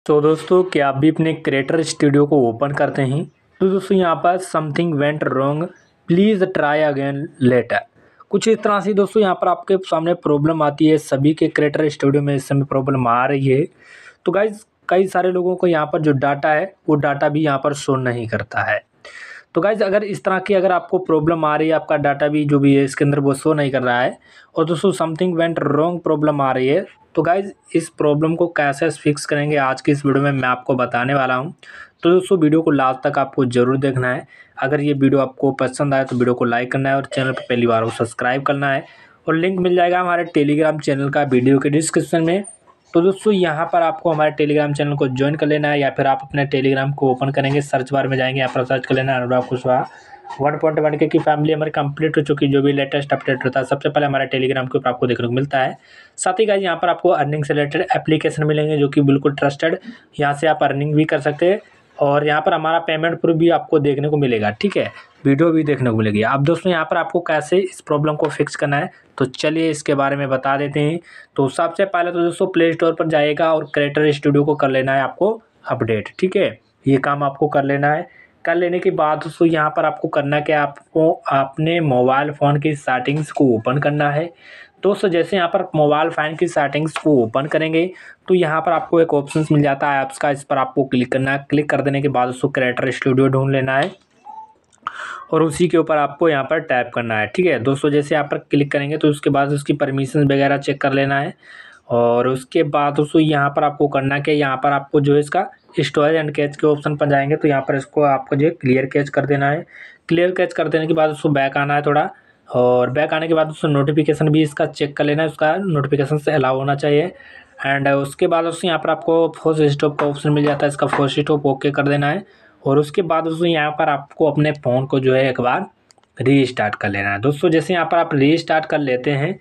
तो दोस्तों क्या आप भी अपने क्रिएटर स्टूडियो को ओपन करते हैं तो दोस्तों यहाँ पर something went wrong please try again later. कुछ इस तरह से दोस्तों यहाँ पर आपके सामने प्रॉब्लम आती है। सभी के क्रिएटर स्टूडियो में इस समय प्रॉब्लम आ रही है। तो गाइज कई सारे लोगों को यहाँ पर जो डाटा है वो डाटा भी यहाँ पर शो नहीं करता है। तो गाइज अगर इस तरह की अगर आपको प्रॉब्लम आ रही है, आपका डाटा भी जो भी है इसके अंदर वो शो नहीं कर रहा है और दोस्तों समथिंग वेंट रॉन्ग प्रॉब्लम आ रही है, तो गाइज इस प्रॉब्लम को कैसे फिक्स करेंगे आज की इस वीडियो में मैं आपको बताने वाला हूं। तो दोस्तों वीडियो को लास्ट तक आपको ज़रूर देखना है। अगर ये वीडियो आपको पसंद आए तो वीडियो को लाइक करना है और चैनल पर पहली बार को सब्सक्राइब करना है और लिंक मिल जाएगा हमारे टेलीग्राम चैनल का वीडियो के डिस्क्रिप्शन में। तो दोस्तों यहाँ पर आपको हमारे टेलीग्राम चैनल को ज्वाइन कर लेना है या फिर आप अपने टेलीग्राम को ओपन करेंगे, सर्च बार में जाएंगे, यहाँ पर सर्च कर लेना है अनुराग कुशवाहा 1.1 के की फैमिली हमारी कंप्लीट हो चुकी। जो भी लेटेस्ट अपडेट होता है सबसे पहले हमारे टेलीग्राम के ऊपर आपको देखने को मिलता है। साथ ही गाइस यहाँ पर आपको अर्निंग से रिलेटेड एप्लीकेशन मिलेंगे जो कि बिल्कुल ट्रस्टेड, यहाँ से आप अर्निंग भी कर सकते हैं और यहाँ पर हमारा पेमेंट प्रूफ भी आपको देखने को मिलेगा। ठीक है, वीडियो भी देखने को मिलेगी। अब दोस्तों यहाँ पर आपको कैसे इस प्रॉब्लम को फिक्स करना है तो चलिए इसके बारे में बता देते हैं। तो सबसे पहले तो दोस्तों प्ले स्टोर पर जाएगा और क्रिएटर स्टूडियो को कर लेना है आपको अपडेट। ठीक है, ये काम आपको कर लेना है। कर लेने के बाद दोस्तों यहाँ पर आपको करना क्या, आपको अपने मोबाइल फ़ोन की सेटिंग्स को ओपन करना है। दोस्तों जैसे यहाँ पर मोबाइल फ़ोन की सेटिंग्स को ओपन करेंगे तो यहाँ पर आपको एक ऑप्शन मिल जाता है ऐप्स का, इस पर आपको क्लिक करना है। क्लिक कर देने के बाद दोस्तों क्रिएटर स्टूडियो ढूंढ लेना है और उसी के ऊपर आपको यहाँ पर टैप करना है। ठीक है दोस्तों, जैसे यहाँ पर क्लिक करेंगे तो उसके बाद उसकी परमिशन वगैरह चेक कर लेना है और उसके बाद दोस्तों यहाँ पर आपको करना क्या, यहाँ पर आपको जो है इसका स्टोरेज एंड कैच के ऑप्शन पर जाएंगे तो यहाँ पर इसको आपको जो है क्लियर कैच कर देना है। क्लियर कैच कर देने के बाद उसको बैक आना है थोड़ा, और बैक आने के बाद उसको नोटिफिकेशन भी इसका चेक कर लेना है, उसका नोटिफिकेशन से अलाउ होना चाहिए। एंड उसके बाद दोस्तों यहाँ पर आपको फोर्स स्टॉप का ऑप्शन मिल जाता है, इसका फोर्स स्टॉप ओके कर देना है और उसके बाद दोस्तों यहाँ पर आपको अपने फ़ोन को जो है एक बार रीस्टार्ट कर लेना है। दोस्तों जैसे यहाँ पर आप रीस्टार्ट कर लेते हैं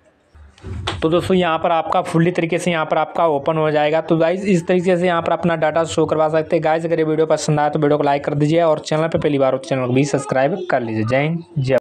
तो दोस्तों यहाँ पर आपका फुल्ली तरीके से यहाँ पर आपका ओपन हो जाएगा। तो गाइज इस तरीके से यहाँ पर अपना डाटा शो करवा सकते हैं। गाइज अगर ये वीडियो पसंद आए तो वीडियो को लाइक कर दीजिए और चैनल पे पहली बार हो तो चैनल को भी सब्सक्राइब कर लीजिए। जय हिंद, जय